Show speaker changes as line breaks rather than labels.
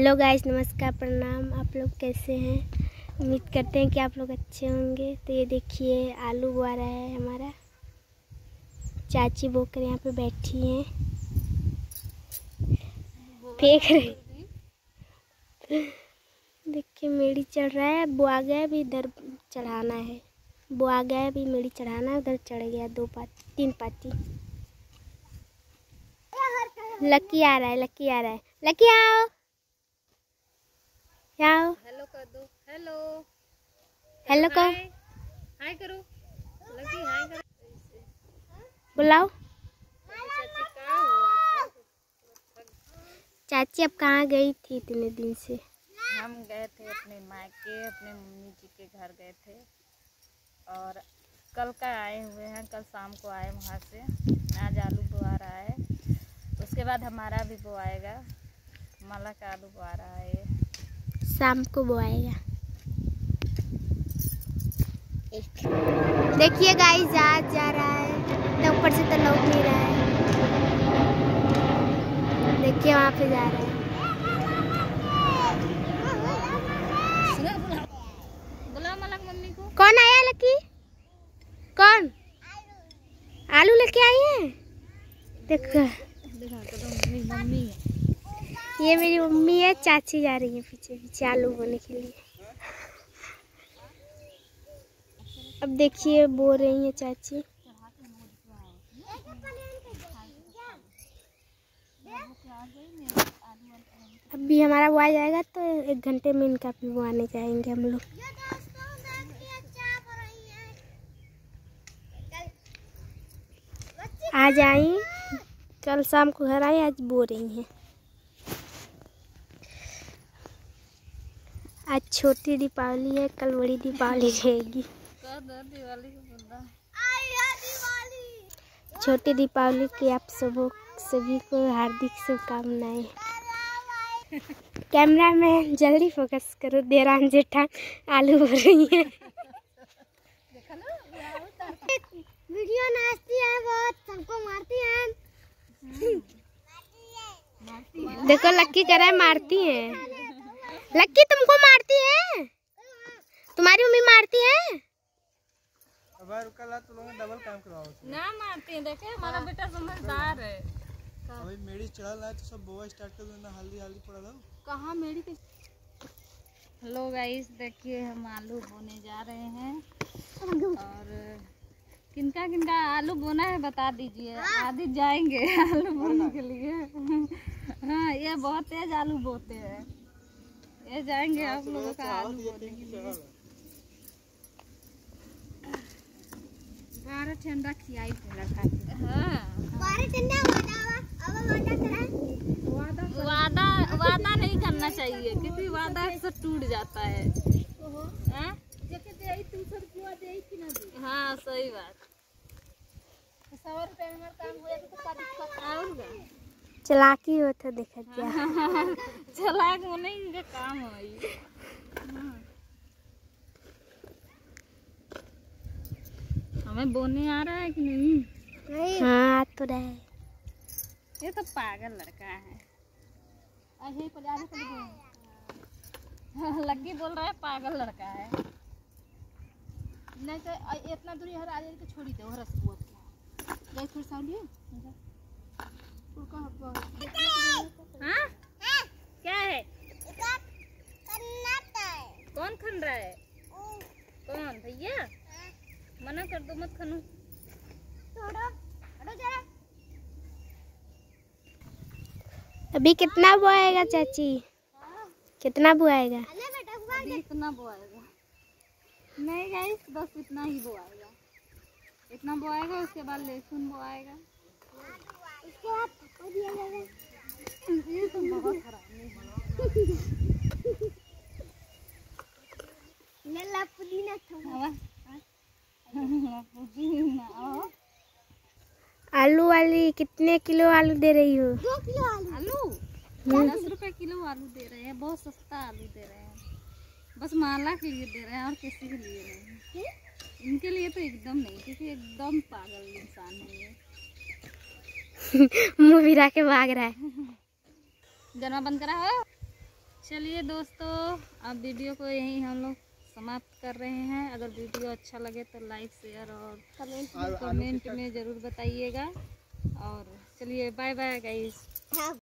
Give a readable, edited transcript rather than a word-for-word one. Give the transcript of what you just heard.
Hello guys, नमस्कार, प्रणाम। आप लोग कैसे हैं? उम्मीद करते हैं कि आप लोग अच्छे होंगे। तो ये देखिए आलू बुआ रहा है हमारा। चाची बोकर यहाँ पे बैठी हैं, फेंक रही। देखिए मेड़ी चढ़ रहा है। बुआ गया भी, इधर चढ़ाना है। बुआ गया भी, मेड़ी चढ़ाना है। उधर चढ़ गया 3 पाती। लकी आ रहा है, लकी आ रहा है। लकी आओ, आओ।
हेलो कर दो। हेलो
हेलो कहो,
हाय करो। लकी हाय करो।
बुलाओ।
चाची कहाँ हो?
चाची अब कहाँ गई थी इतने दिन से?
हम गए थे अपने मायके, अपने मम्मी जी के घर गए थे और कल का आए हुए हैं। कल शाम को आए वहाँ से। आज आलू बुआ रहा है, उसके बाद हमारा भी बुआएगा। माला का आलू बुआ रहा है, ये
शाम को बोआएगा। देखिए गाइस, आज जा रहा है तो ऊपर से तो लौट नहीं रहा है। देखिए वहाँ पे जा रहा है।
बुला माला मम्मी को।
कौन आया लकी? कौन? आलू लेके आई है। देखो
मम्मी है।
ये मेरी मम्मी है। चाची जा रही है पीछे पीछे आलू बोने के लिए। अब देखिए बो रही है चाची। अभी हमारा बुआ जाएगा तो 1 घंटे में इनका भी बुआने जाएंगे हम लोग। आज आई, कल शाम को घर आई, आज बो रही हैं। आज छोटी दीपावली है, कल बड़ी दीपावली रहेगी।
दिवाली को बोलता
छोटी दीपावली की आप सभी को हार्दिक शुभकामनाएं। कैमरा में जल्दी फोकस करो। देरान जेठान आलू भर रही है। वीडियो नाचती है बहुत, सबको मारती है। देखो लक्की कह रहा है मारती है। लक्की तुमको मारती है? तुम्हारी मम्मी मारती है?
डबल काम करवाओ
ना मारती है। देखे हमारा बेटा समझदार है।
अभी मेरी चढ़ल है तो सब बोआ स्टार्ट कर देना। हल्दी हल्दी पड़ा दो।
कहाँ मेरी के? हेलो गाइस, देखिए हम आलू बोने जा रहे हैं और किनका किनका आलू बोना है बता दीजिए। आदि जाएंगे आलू बोने के लिए। हाँ, ये बहुत तेज आलू बोते हैं। ये जाएंगे आप लोगों का आलू बोने के लिए। बारह ठंडा खियाई वादा नहीं करना चाहिए क्योंकि वादा अक्सर टूट जाता है। हाँ सही बात। 100 रुपये में काम हो जाता तो
चलाकी हो तो देखा जा।
चलाक होने का काम है। हमें बोने आ रहा है कि नहीं?
हाँ आ तो रहा है।
ये तो पागल लड़का है। लग्गी बोल रहा है पागल लड़का है। नहीं तो इतना दूरी हर आदमी को छोड़ी दो। हर हाँ क्या है? कौन खन रहा है? कौन भैया? मना कर दो, मत खनो।
अभी कितना बुआएगा चाची? कितना बुआएगा?
अभी इतना बोआएगा नहीं गाइस, बस इतना ही बोआएगा। इतना बोआएगा, उसके बाद लहसुन बोआएगा। उसके बाद ये तो बहुत हरामी है।
आलू वाली कितने किलो आलू दे रही हो?
2 किलो आलू। 10 रुपए किलो आलू दे रहे हैं। बहुत सस्ता आलू दे रहे हैं। बस माला के लिए दे रहे हैं और किसी के लिए नहीं। इनके लिए तो एकदम नहीं, क्योंकि एकदम पागल इंसान है ये।
मुँह भिरा के भाग रहा है।
गरमा बंद करा हो। चलिए दोस्तों, अब वीडियो को यहीं हम लोग समाप्त कर रहे हैं। अगर वीडियो अच्छा लगे तो लाइक शेयर और कमेंट में ज़रूर बताइएगा। और चलिए बाय बाय गाइस।